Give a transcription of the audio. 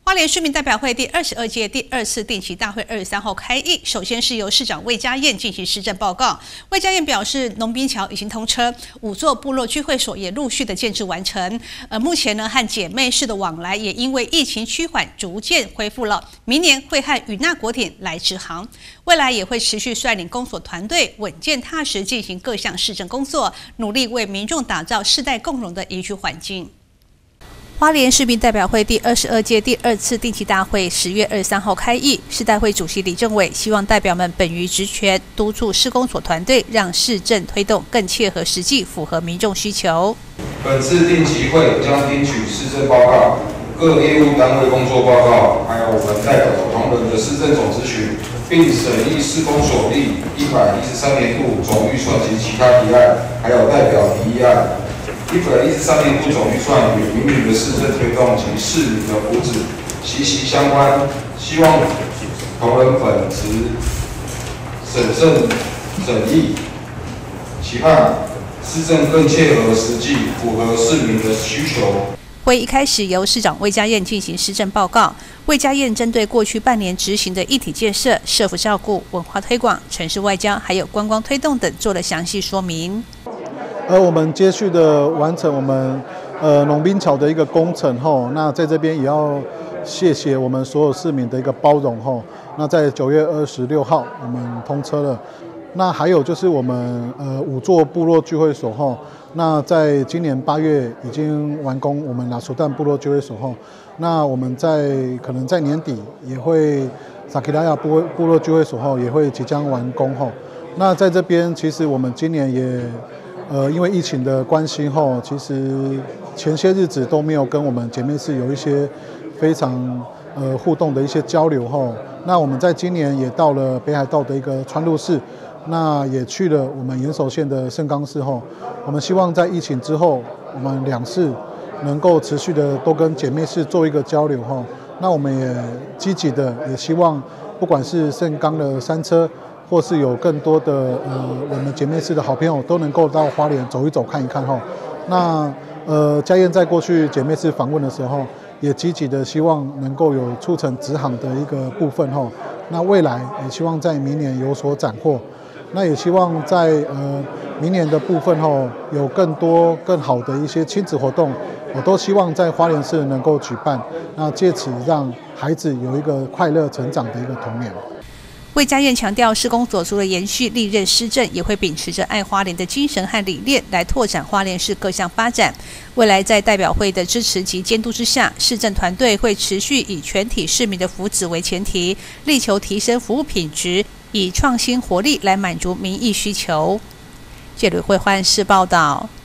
花莲市民代表会第22届第2次定期大会23号开议，首先是由市长魏家燕进行施政报告。魏家燕表示，农滨桥已经通车，5座部落聚会所也陆续的建制完成。目前呢，和姐妹市的往来也因为疫情趋缓，逐渐恢复了。明年会和与那国艇来直航，未来也会持续率领公所团队稳健踏实进行各项市政工作，努力为民众打造世代共荣的宜居环境。花莲市民代表会第22届第2次定期大会10月23号开议，市代会主席李正伟希望代表们本于职权，督促市公所团队让市政推动更切合实际，符合民众需求。 本次定期会将听取市政报告、各业务单位工作报告，还有我们代表同仁的市政总咨询，并审议市公所历113年度总预算及其他提案，还有代表提议案。113年度总预算与民营的市政推动及市民的福祉息息相关，希望同仁本持审慎审议，期盼市政更切合实际，符合市民的需求。 会议一开始由市长魏家燕进行施政报告。魏家燕针对过去半年执行的一体建设、社福照顾、文化推广、城市外交，还有观光推动等做了详细说明。 我们接续的完成我们农滨桥的一个工程后，那在这边也要谢谢我们所有市民的一个包容后，那在9月26号我们通车了。那还有就是我们5座部落聚会所后，那在今年8月已经完工我们拉苏旦部落聚会所后，那我们可能在年底也会萨基拉亚部落聚会所后也会即将完工后。那在这边其实我们今年也因为疫情的关系后，其实前些日子都没有跟我们姐妹市有一些非常互动的一些交流后，那我们在今年也到了北海道的一个川路市，那也去了我们岩手县的盛冈市后，我们希望在疫情之后，我们2市能够持续的都跟姐妹市做一个交流后，那我们也积极的也希望不管是盛冈的山车，或是有更多的我们姐妹市的好朋友都能够到花莲走一走看一看后，那家燕在过去姐妹市访问的时候，也积极的希望能够有促成直航的一个部分后，那未来也希望在明年有所斩获，那也希望在明年的部分后有更多更好的一些亲子活动，我都希望在花莲市能够举办，那借此让孩子有一个快乐成长的一个童年。 魏家燕强调，市公所除了延续历任施政，也会秉持着爱花莲的精神和理念来拓展花莲市各项发展。未来在代表会的支持及监督之下，市政团队会持续以全体市民的福祉为前提，力求提升服务品质，以创新活力来满足民意需求。谢吕慧焕视报道。